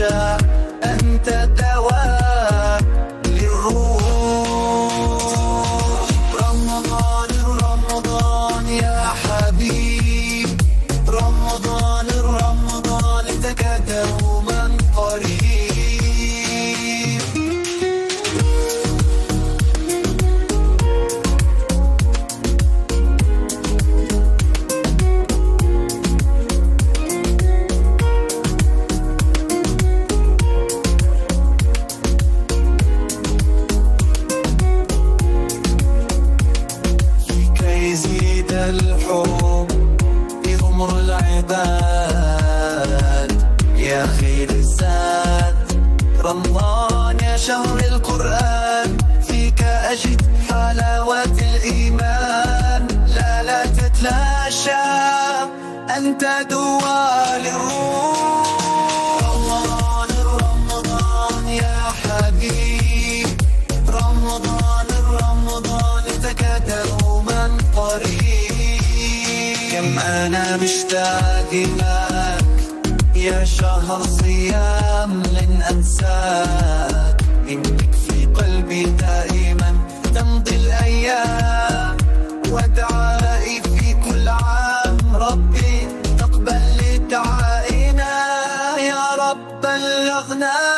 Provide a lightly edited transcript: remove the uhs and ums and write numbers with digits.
العشاء، أنت دواء للروح. رمضان رمضان يا حبيب، رمضان رمضان لك دوما قريب. يزيد الحب في غمر العباد، يا خير الزاد رمضان يا شهر القرآن، فيك أجد حلاوة الإيمان، لا تتلاشى أنت دواء للروح. رمضان رمضان يا حبيب، رمضان رمضان لك دوما قريب. كم أنا مشتاق لك يا شهر صيام لن أنساك، إنك في قلبي دائما تمضي الأيام، ودعائي في كل عام ربي تقبل دعائنا، يا رب بلغنا